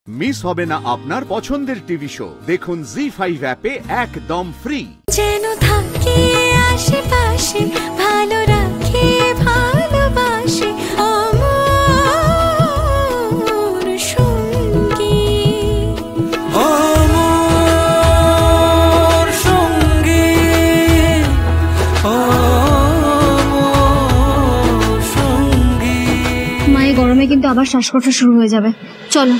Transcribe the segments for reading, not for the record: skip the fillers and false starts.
Miss হবে না আপনার পছন্দের টিভি শো। দেখুন জি5 অ্যাপে একদম ফ্রি। যেন থাকে আশেপাশে, ভালো রাখে ভালোবাসে অমর সঙ্গী, অমর সঙ্গী, অমর সঙ্গী। মায়ের গরমে কিন্তু আবার শ্বাসকষ্ট শুরু হয়ে যাবে, চলো।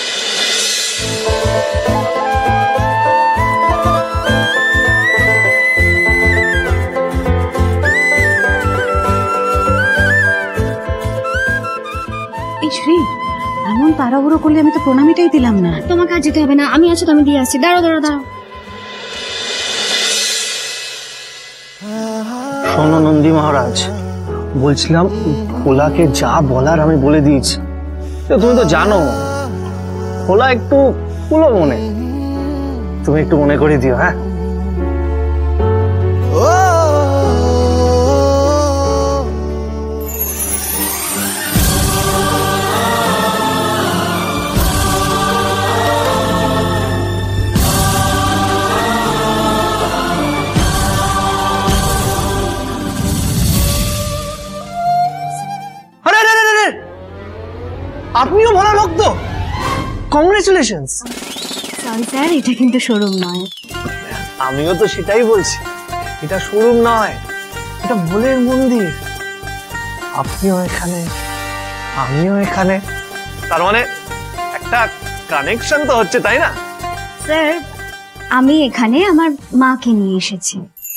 এমন তাড়াহুড়ো করলে আমি তো প্রণামীটাই দিলাম না। তোমাকে আর যেতে হবে না, আমি আছি তো, আমি দিয়ে আসছি। দাঁড়াও দাঁড়াও দাঁড়াও। শোনো নন্দী মহারাজ, বলছিলাম ভোলাকে যা বলার আমি বলে দিয়েছি। তুমি তো জানো ভোলা একটু কুলো মনে, তুমি একটু মনে করে দিও। হ্যাঁ, আপনিও ভোলা ভক্ত? কংগ্রেচুলেশনস। সরি স্যার, এটা কিন্তু শোরুম নয়। আমিও তো সেটাই বলছি, এটা শোরুম নয়, এটা ভোলের মন্দির। আপনিও এখানে, আমিও এখানে, তার মানে একটা কানেকশন তো হচ্ছে, তাই না? স্যার, আমি এখানে আমার মাকে নিয়ে এসেছি।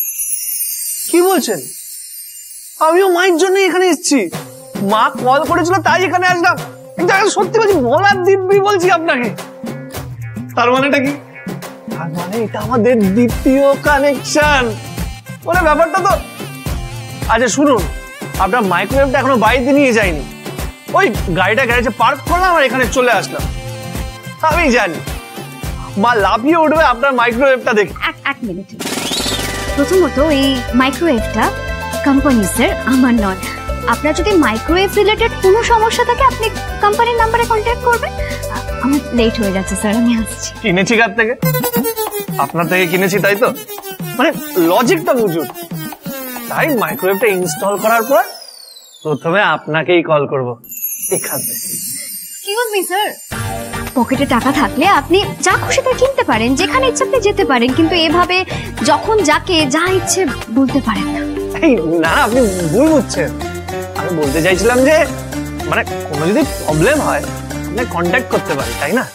কি বলছেন? আমিও মায়ের জন্য এখানে এসেছি। মা কল করেছিল তাই এখানে আসলাম। সত্যি বলছি, ভোলার দিব্যি বলছি আপনাকে। তার মানেটা কি? তার মানে এটা আমাদের দ্বিতীয় কানেকশন। মানে ব্যাপারটা তো। আচ্ছা শুনুন, আপনার মাইক্রোওয়েভটা এখনো বাড়িতে নিয়ে যায়নি। ওই গাড়িটা গ্যারেজে পার্ক করলাম আর এখানে চলে আসলাম। আমি জানি মা লাফিয়ে উঠবে আপনার মাইক্রোওয়েভটা দেখে। এক মিনিট। প্রথমত এই মাইক্রোওয়েভটা কোম্পানি স্যার, আমার নয়। আপনার যদি মাইক্রোওয়েভ রিলেটেড কোনো সমস্যা থাকে আপনি কোম্পানির নাম্বারে কন্ট্যাক্ট করবেন। আমার লেট হয়ে যাচ্ছে স্যার, আমি আসছি। কিনেছি কার থেকে? আপনার থেকে কিনেছি, তাই তো? মানে লজিকটা বুঝুন। তাই মাইক্রোওয়েভটা ইনস্টল করার পর প্রথমে আপনাকেই কল করব এখান থেকে। এক্সকিউজ মি স্যার, পকেটে টাকা থাকলে আপনি যা খুশি তা কিনতে পারেন, যেখানে ইচ্ছে আপনি যেতে পারেন, কিন্তু এভাবে যখন যাকে যা ইচ্ছে বলতে পারেন না। না, আপনি ভুল বুঝছেন। আমি বলতে চাইছিলাম যে মানে কোনো যদি প্রবলেম হয় আপনি কন্ট্যাক্ট করতে পারি, তাই না?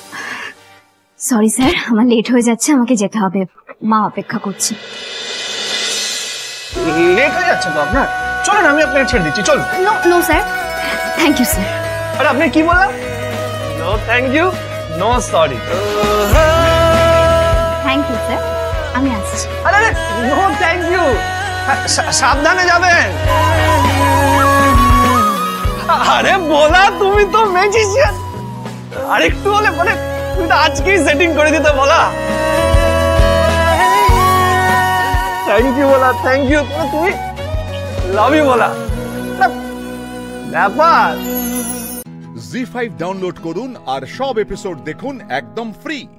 সরি স্যার, আমার লেট হয়ে যাচ্ছে, আমাকে যেতে হবে, মা অপেক্ষা করছে। লেট হয়ে যাচ্ছে তো আপনার? চলুন আমি আপনাকে ছেড়ে দিচ্ছি, চলুন। No no sir, thank you sir. আরে আপনি কি বললেন? No thank you, no sorry. Thank you sir, আমি আসছি। আরে নো থ্যাংক ইউ, সাবধানে যাবেন। আরে বলা, তুমি তো ম্যাজিশিয়ান। আরেকটু হলে মানে তুমি তো আজকেই সেটিং করে দিতে। বলা থ্যাংক ইউ, বলা থ্যাংক ইউ, তুমি লাভ ইউ বলা ব্যাপার। জি5 ডাউনলোড করুন আর সব এপিসোড দেখুন একদম ফ্রি।